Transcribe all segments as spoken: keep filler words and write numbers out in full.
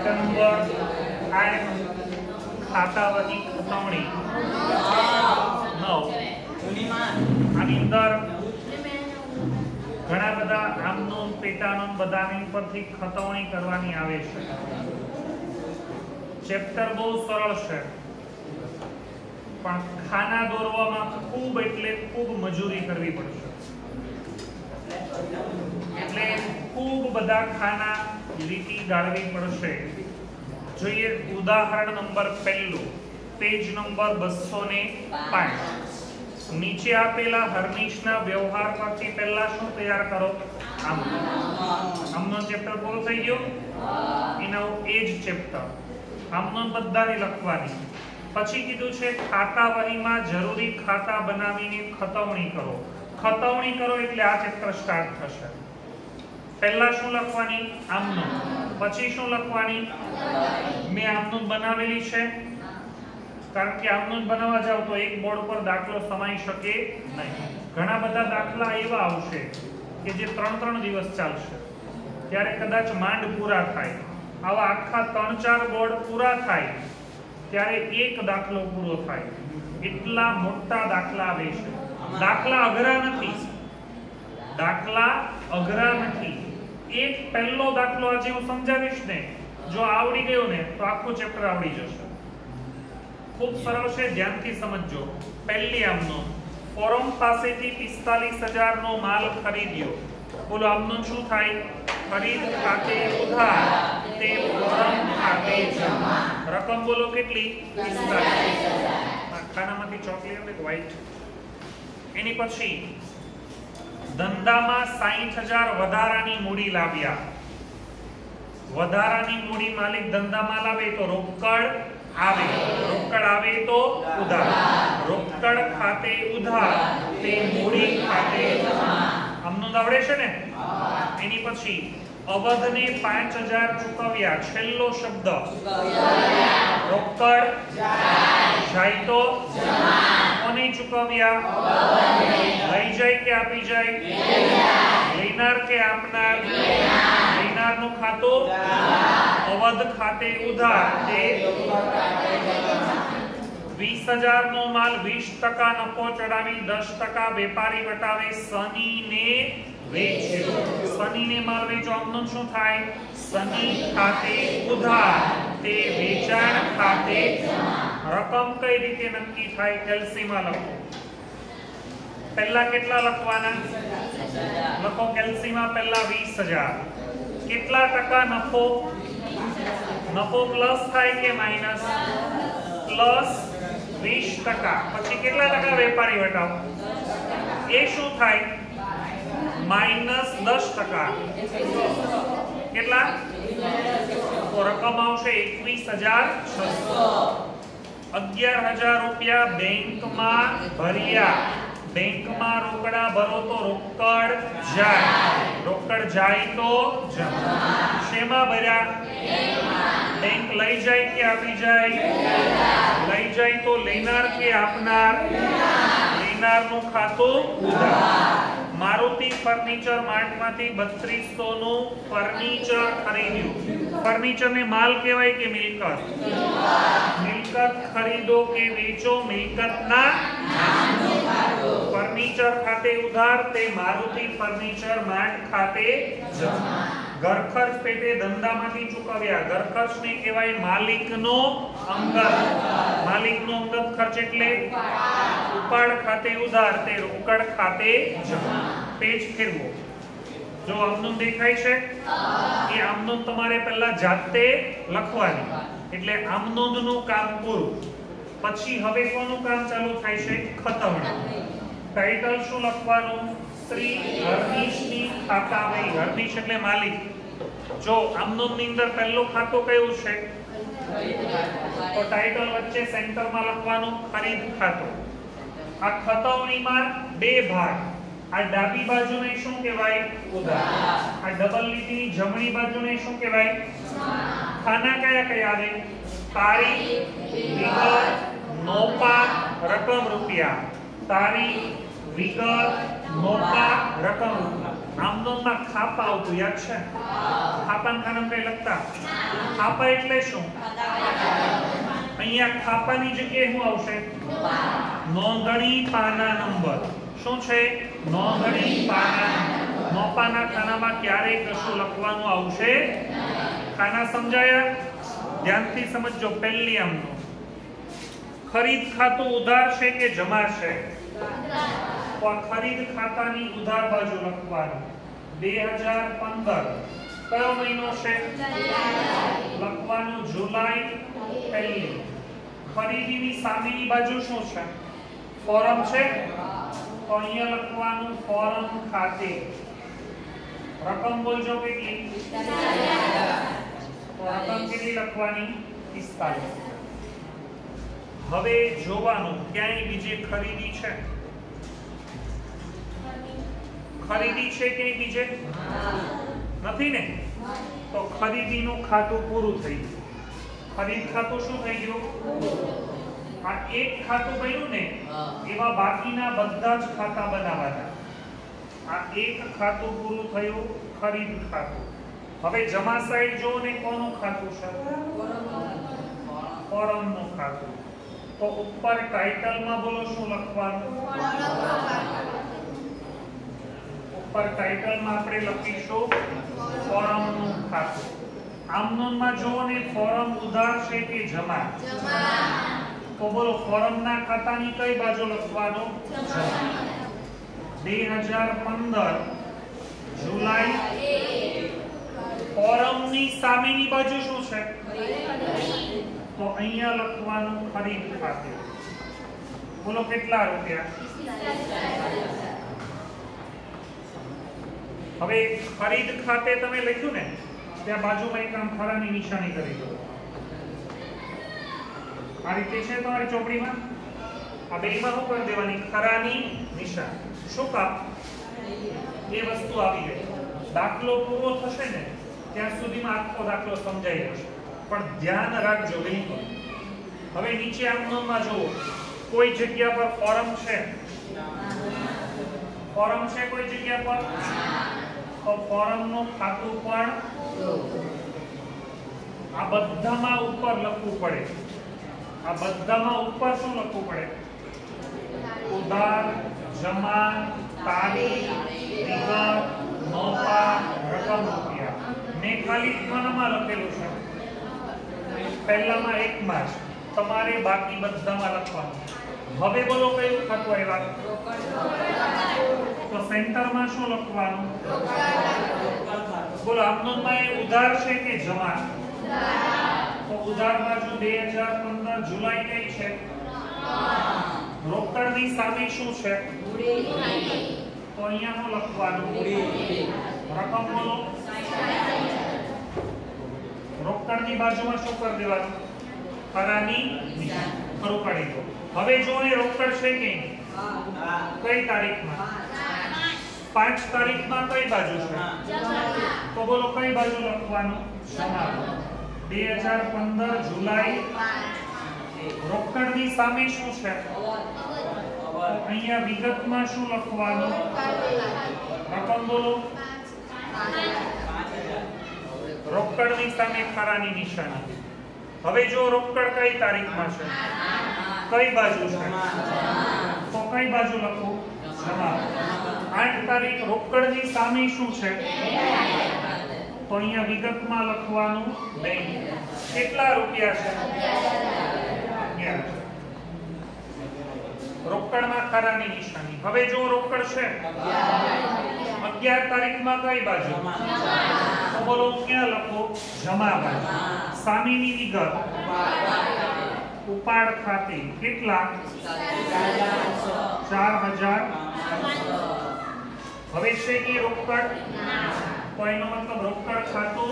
Number આઠ ખાતાવહી ખતવણી નવ આની અંદર ઘણા બધા આમનો પેટાનો બધાની પરથી ખતવણી કરવાની આવે છે. ચેપ્ટર બહુ સરળ છે પણ ખાના દોરવામાં ખૂબ એટલે ખૂબ મજૂરી કરવી પડશે. એટલે ખૂબ બધા ખાના લીટી ગાળવી પડશે. જોઈએ ઉદાહરણ નંબર પહેલું, પેજ નંબર બસો ને પાંચ. નીચે આપેલા હર્નિશના વ્યવહાર પરથી પહેલા શું તૈયાર કરો? આમ આમનો ચેપ્ટર પૂરો થઈ ગયો. એનો એ જ ચેપ્ટર આમનો બધાની લખવાની. પછી કીધું છે ખાતા વહીમાં જરૂરી ખાતા બનાવીને ખતવણી કરો. ખતવણી કરો એટલે આ ચેપ્ટર સ્ટાર્ટ થશે. પહેલા શું લખવાની? આમનો. પછી શું લખવાની? મેં આમનો બનાવેલી છે, કારણ કે આમનો બનાવવા જાવ તો એક બોર્ડ પર દાખલો સમાઈ શકે નહીં. ઘણા બધા દાખલા એવા આવશે કે જે ત્રણ ત્રણ દિવસ ચાલશે, ત્યારે કદાચ માંડ પૂરા થાય. આવા આખા ત્રણ ચાર બોર્ડ પૂરા થાય ત્યારે એક દાખલો પૂરો થાય. એટલા મોટા દાખલા આવે છે. દાખલા અઘરા નથી, દાખલા અઘરા નથી. એક પહેલો દાખલો આજે હું સમજાવીશ ને, જો આવડી ગયો ને તો આખું ચેપ્ટર આવડી જશે. ખૂબ સરળ છે, ધ્યાનથી સમજજો. પહેલી આમનો ફોરમ પાસેથી પિસ્તાલીસ હજાર નો માલ ખરીદ્યો. બોલો આમનો શું થાય? ખરીદ ખાતે ઉધાર તે ફોરમ ખાતે જમા. રકમ બોલો કેટલી? પિસ્તાલીસ. ખાનામાંથી ચોકલેટ ને વ્હાઈટ. એની પછી ધંધામાં સાઠ હજાર વધારાની મૂડી લાવ્યા. વધારાની મૂડી માલિક ધંધામાં લાવે તો રોકડ આવે. રોકડ આવે તો ઉધાર. રોકડ ખાતે ઉધાર તે મૂડી ખાતે જમા. આમનો આવડે છે ને? એની પછી અવધને પાંચ હજાર ચૂકવ્યા. છેલ્લો શબ્દ રોકડ જાય તો કોને ચૂકવ્યા? લઈ જાય કે આપી જાય? લેનાર કે આપનાર? લેનારનું ખાતું અવધ ખાતે ઉધાર તે વીસ હજાર નો માલ વીસ ટકા નફો ચડાવી દસ ટકા વેપારી વટાવે સનીને વેચ્યો. સનીને માલ વેચો. આમનો શું થાય? સની ખાતે ઉધાર તે વેચાણ ખાતે. રકમ કઈ રીતે નક્કી થાય? કેલ્સીમાં લખો. પહેલા કેટલા લખવાના? લખો કેલ્સીમાં પહેલા વીસ હજાર. કેટલા ટકા નફો? નફો પ્લસ થાય કે માઇનસ? પ્લસ વીસ ટકા. પછી કેટલા ટકા વેપારી વટાવ? એ શું થાય? માઇનસ દસ ટકા. કેટલા? તો રકમ આવશે એકવીસ હજાર છસો. અગિયાર હજાર રૂપિયા બેંકમાં ભર્યા. બેંકમાં રોકડા ભરો તો રોકડ જાય. રોકડ જાય તો જમા. શેમાં ભર્યા? બેંક લઈ જાય કે આપી જાય? લઈ જાય તો લેનાર કે આપનાર? લેનારનું ખાતું ઉધાર. મારુતિ ફર્નિચર માર્ટમાંથી બત્રીસો નું ફર્નિચર ખરીદ્યું. ફર્નિચર ને માલ કહેવાય કે મિલકત? મિલકત ખરીદો કે વેચો મિલકતના ફર્નિચર ખાતે ઉધાર તે મારુતિ ફર્નિચર માર્ટ ખાતે જમા. ઘર ખર્ચ પેટે ધંધામાંથી ચૂકવ્યા. ઘર ખર્ચને કહેવાય માલિકનો અંગત. માલિકનો અંગત ખર્ચ એટલે ઉપાડ ખાતે ઉધાર તે રોકડ ખાતે જમા. પેજ ફેરવો. જો આમનોંધ દેખાય છે એ આમનોંધ તમારે પહેલા જાતે લખવાની. એટલે આમનોંધનું કામ પૂરું. પછી હવે કોનું કામ ચાલુ થાય છે? ખતવણી. ટાઇટલ શું લખવાનું? શ્રી હર્નિશની ખાતાવહી. હર્નિશ એટલે માલિક. જો આમનોંધની અંદર પહેલું ખાતું કયું છે? તો ટાઇટલ વચ્ચે સેન્ટરમાં લખવાનું ખરીદ ખાતું. આ ખતવણીમાં બે ભાગ. આ ડાબી બાજુને શું કહેવાય? ઉધાર. આ ડબલ લીટીની જમણી બાજુને શું કહેવાય? ખાના કયા કયા આવે? તારીખ, વિગત, નોપા, રકમ રૂપિયા. તારીખ, વિગત, નોપા, રકમ રૂપિયા. આમનોંધમાં ખાપ આવતું યાદ છે? ખાપાના ખાનામાં કઈ લખતા? ખાપા એટલે શું? અહીંયા ખાપાની જગ્યાએ શું આવશે? નોંધણી પાના નંબર. શું છે? નોંધણી પાના. નોપાના ખાનામાં ક્યારેય કશું લખવાનું આવશે? ખાના સમજાયા? ધ્યાનથી સમજજો. પહેલી આમનો ખરીદ ખાતું ઉધાર છે કે જમા છે? તો આ ખરીદ ખાતાની ઉધાર બાજુ લખવાનું. બે હજાર પંદર કયો મહિનો છે? લખવાનું જુલાઈ પહેલી. ખરીદીની સામેની બાજુ શું છે? ફોરમ છે. તો અહીંયા લખવાનું ફોરમ ખાતે. રકમ બોલજો કેટલી? તો રકમ કેટલી લખવાની? પિસ્તાલીસ. હવે જોવાનું ક્યાંય બીજે ખરીદી છે? ખરીદી છે કે બીજે નથી ને? તો ખરીદીનું ખાતું પૂરું થઈ ગયું. ખરીદ ખાતું શું થઈ ગયું? આ એક ખાતું બન્યું ને, એવા બાકીના બધા જ ખાતા બનાવવાના. આ એક ખાતું પૂરું થયું, ખરીદ ખાતું. હવે જમા સાઈડ જો ને, કોનું ખાતું છે? ફોરમનું ખાતું. તો ઉપર ટાઇટલમાં બોલો શું લખવાનું? ઉપર ટાઇટલમાં આપણે લખીશું ફોરમનું ખાતું. આમનોનમાં જો ને, ફોરમ ઉધાર છે કે જમા? તો બોલો ફોરમના ખાતાની કઈ બાજુ લખવાનું? જમા. બે હજાર પંદર જુલાઈ. ફોરમની સામેની બાજુ શું છે? તો અહીંયા લખવાનું ખરીદ ખાતે. બોલો કેટલા રૂપિયા? હવે ખરીદ ખાતે તમે લખ્યું ને, ત્યાં બાજુમાં એક આમ ખરાની નિશાની કરી દો. આ રીતે છે તમારી ચોપડીમાં. આ બેમાં શું કરી દેવાની? ખરાની નિશાન. શું કામ? એ વસ્તુ આવી ગઈ. દાખલો પૂરો થશે ને ત્યાં સુધીમાં આખો દાખલો સમજાઈ જશે. પણ ધ્યાન રાખજો બિલકુલ. હવે નીચે આમનોમાં જુઓ, કોઈ જગ્યા પર ફોરમ છે? ફોરમ છે કોઈ જગ્યા પર? તો ફોરમનું ખાતું પણ આ બધામાં ઉપર લખવું પડે. આ બધામાં ઉપર શું લખવું પડે? ઉધાર, જમા, તારીખ, વિગત, નોપા, રકમ, રૂપિયા. મેં ખાલી ત્રણમાં લખેલું છે. પહેલામાં એકમાં જ. તમારે બાકી બધામાં લખવાનું. હવે બોલો કયું ખાતું આવ્યા? તો સેન્ટરમાં શું લખવાનું? બોલો આમનોનમાં એ ઉધાર છે કે જમા? તો ઉધાર બાજુ બે હજાર પંદર જુલાઈ કઈ છે? રોકડની સામે શું છે? તો અહીંયા શું લખવાનું? રકમ બોલો. રોકડની બાજુમાં શું કરી દેવાનું? ખરાની નિશાન. ખરું કાઢી દો. હવે જો એ રોકડ છે કે કઈ તારીખમાં? પાંચ તારીખમાં કઈ બાજુ છે? તો બોલો કઈ બાજુ લખવાનું? જમા. બે હજાર પંદર જુલાઈ. રોકડની સામે શું છે? અહીંયા વિગતમાં શું લખવાનું? રકમ બોલો. રોકડની સામે ખરાની નિશાની. હવે જો રોકડ કઈ તારીખમાં છે? કઈ બાજુ છે? તો કઈ બાજુ લખું? જમા. આઠ તારીખ રોકડની સામે શું છે? તો અહીંયા વિગતમાં લખવાનું બેંક. કેટલા રૂપિયા છે? અગિયાર. રોકડમાં ખરાની નિશાની. હવે જો રોકડ છે અગિયાર તારીખમાં કઈ બાજુ? તો બોલો ક્યાં લખો? જમા બાજુ. સામેની વિગત ઉપાડ ખાતે. કેટલા? ચાર હજાર. હવે છે કે રોકડ? તો એનો મતલબ રોકડ ખાતું.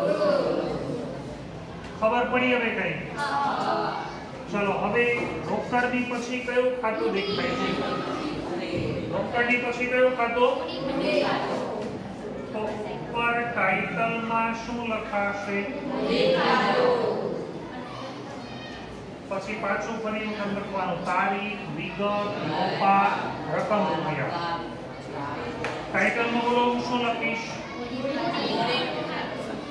ખબર પડી હવે કઈ? ચલો હવે રોકડની પછી કયું ખાતું દેખાય છે? રોકડની પછી કયું ખાતું? તો ઉપર ટાઇટલમાં શું લખાશે? પછી પાછું ફરી વખત લખવાનું તારીખ, વિગત, નોપા, રકમ, રૂપિયા. ટાઇટલમાં બોલો હું શું લખીશ?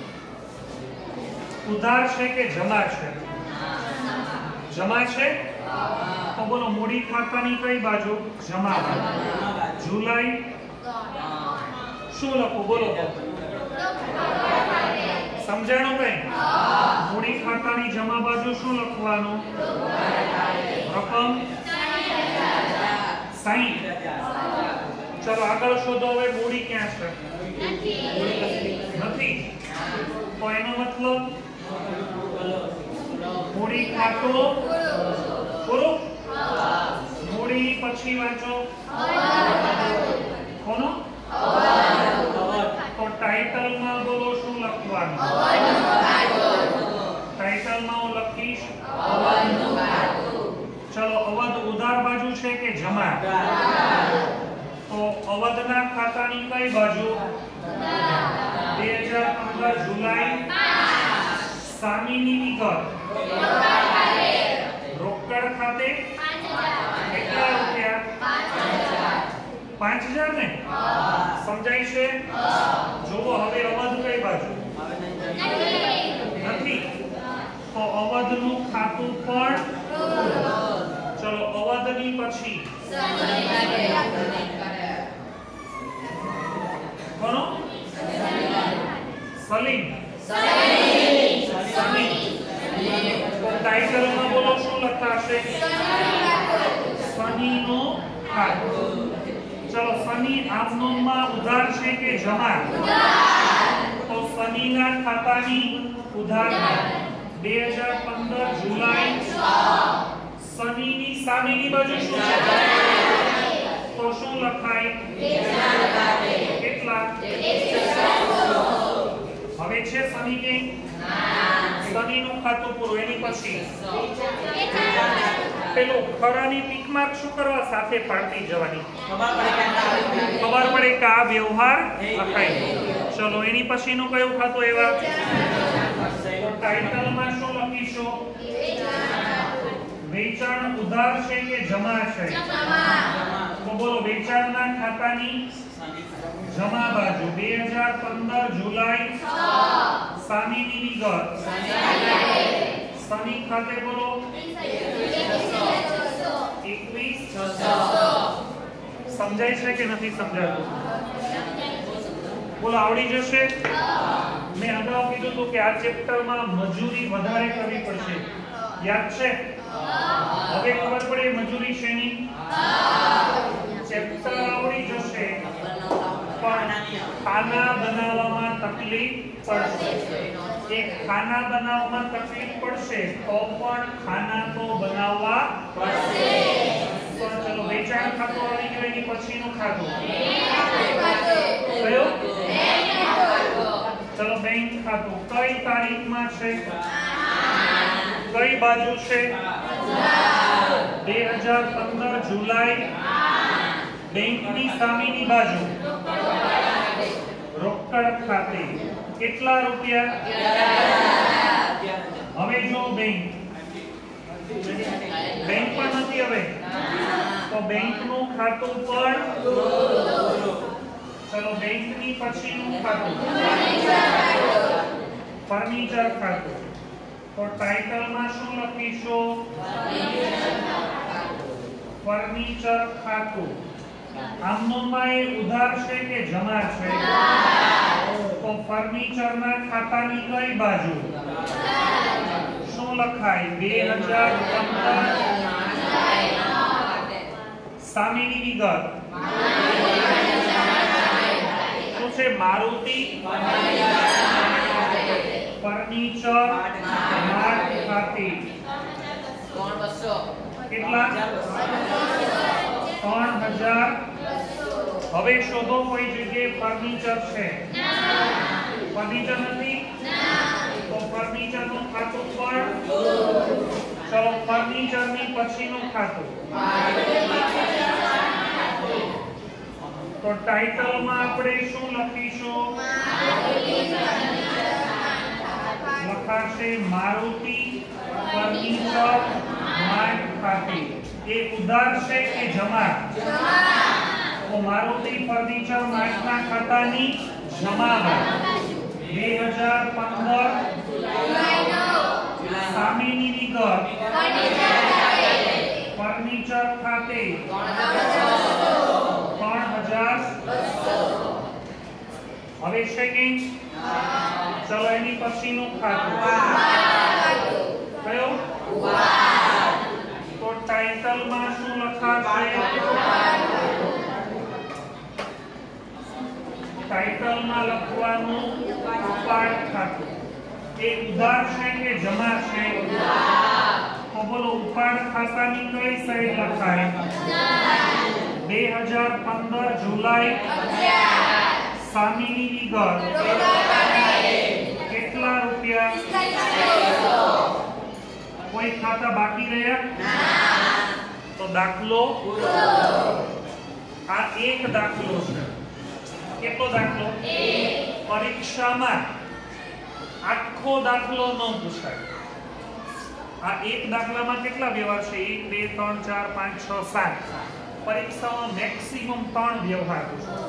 ઉધાર છે કે જમા છે? જમા છે. તો બોલો મૂડી ખાતાની કઈ બાજુ? જમા બાજુ. જુલાઈ શું લખું બોલો? સમજાણું કઈ? મૂડી ખાતાની જમા બાજુ શું લખવાનું? રકમ સાઈઠ. ચલો આગળ શોધો. હવે મૂડી ક્યાં છે? નથી. તો એનો મતલબ મૂડી ખાતો પૂરું. મૂડી પછી વાંચો કોનો? તો ટાઇટલમાં બોલો શું લખવાનું? ટાઇટલમાં હું લખીશ ચલો અવધ ઉધાર બાજુ છે કે જમા? તો અવધના ખાતાની કઈ બાજુ? બે હજાર પંદર જુલાઈ. સામીની વિગત રોકડ ખાતે કેટલા રૂપિયા? પાંચ હજાર ને? સમજાય છે? જોવો હવે અવધ કઈ બાજુ? નથી. તો અવધનું ખાતું પણ ચલો અવધની પછી કોનો? સલીમ. સલીમ. ટાઇટલમાં બોલો શું લખાશે? સનીનો ખાતું. ચલો સની આમનોમાં ઉધાર છે કે જમા? તો સનીના ખાતાની ઉધાર બે હજાર પંદર જુલાઈ. સનીની સામેની બાજુ શું છે? તો શું લખાય? કેટલા? હવે છે સની કે સનીનું ખાતું પૂરું. એની પછી પેલું ખરાની ટીક માર્ક શું કરવા? સાથે પાડતી જવાની. ખબર પડે કે આ વ્યવહાર લખાય. ચલો એની પછીનું કયું ખાતું? એવા ટાઇટલમાં શું લખીશું? વેચાણ ઉધાર છે કે જમા છે? તો બોલો વેચાણના ખાતાની જમા બાજુ બે હજાર પંદર જુલાઈ. સામીની વિગત સની ખાતે બોલો એકવીસ. સમજાય છે કે નથી સમજાતું? બોલો આવડી જશે? મેં અગાઉ કીધું હતું કે આ ચેપ્ટરમાં મજૂરી વધારે કરવી પડશે. યાદ છે? હવે ખબર પડે મજૂરી શેની? ચેપ્ટર આવડી જશે પણ ખાના બનાવવામાં તકલીફ પડશે. એક ખાના બનાવવામાં તકલીફ પડશે તો પણ ખાના તો બનાવવા પડશે. તો ચલો વેચાણ ખાતું આવી ગયું. એની પછીનું ખાતું કયું? ચલો બેંક ખાતું. કઈ તારીખમાં છે? કઈ બાજુ છે? બે હજાર પંદર જુલાઈ. બેંકની સામેની બાજુ રોકડ ખાતે કેટલા રૂપિયા? હવે જો બેંક બેંક પણ નથી. હવે તો બેંકનું ખાતું પણ ચલો બેંકની પછીનું ખાતું ફર્નિચર ખાતું. તો ટાઇટલમાં શું લખીશું? ફર્નિચર ખાતું. આમનોમાં એ ઉધાર છે કે જમા છે? તો ફર્નિચરના ખાતાની કઈ બાજુ શું લખાય? બે હજાર પંદર. સામેની વિગત શું છે? મારુતિ ફર્નિચર માર્ટ ખાતે કેટલા? ત્રણ હજાર. હવે શોધો કોઈ જગ્યાએ ફર્નિચર છે? ફર્નિચર નથી. તો ફર્નિચરનું ખાતું પણ ચલો ફર્નિચરની પછીનું ખાતું. તો ટાઇટલમાં આપણે શું લખીશું? લખાશે મારુતિ ફર્નિચર માર્ટ ખાતે. એ ઉધાર છે કે જમા? તો મારુતિ ફર્નિચર માર્ટના ખાતાની જમા બાજુ બે હજાર પંદર સામેની વિગત ફર્નિચર ખાતે ત્રણ હજાર હવે છે કે ચલો એની પછીનું ખાતું કયો તો ટાઇટલ માં શું લખાશે ટાઇટલ માં લખવાનું ઉપાડ ખાતું એ ઉધાર છે કે જમા છે તો બોલો ઉપાડ ખાતાની કઈ સાઈડ લખાય બે હજાર પંદર જુલાઈ સામેની વિગત કેટલા રૂપિયા કોઈ ખાતા બાકી રહ્યા તો દાખલો આ એક દાખલો છે કેટલો દાખલો પરીક્ષામાં આખો દાખલો ન પૂછાય આ એક દાખલામાં કેટલા વ્યવહાર છે એક બે ત્રણ ચાર પાંચ છ સાત પરીક્ષામાં મેક્સિમમ ત્રણ વ્યવહાર પૂછાય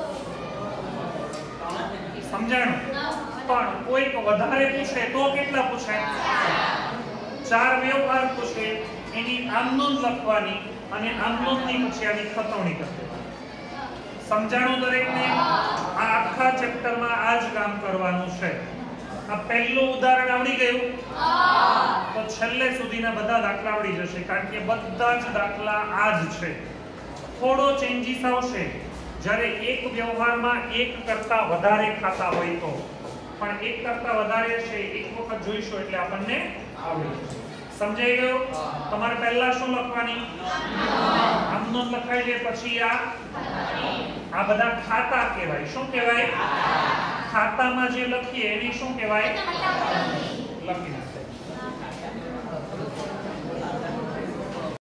સમજાણું પણ કોઈક વધારે પૂછે તો કેટલા પૂછાય ચાર વ્યવહાર પૂછે એની આમનોંધ લખવાની અને આમનોંધની પછી આની ખતવણી કરવી સમજાણું દરેકને આ આખા ચેપ્ટરમાં આ જ કામ કરવાનું છે આ પહેલું ઉદાહરણ આવડી ગયું તો છેલ્લે સુધીના બધા દાખલા આવડી જશે કારણ કે બધા જ દાખલા આ જ છે થોડો ચેન્જીસ આવશે જ્યારે એક વ્યવહારમાં એક કરતા વધારે ખાતા હોય તો પણ એક કરતા વધારે છે એક વખત જોઈશું એટલે આપણને આવડે સમજાઈ ગયો તમારે પહેલા શું લખવાની આમનોંધ લખાઈ લે પછી આ આ બધા ખાતા કહેવાય શું કહેવાય ખાતામાં જે લખીએ એને શું કહેવાય લખી નાખો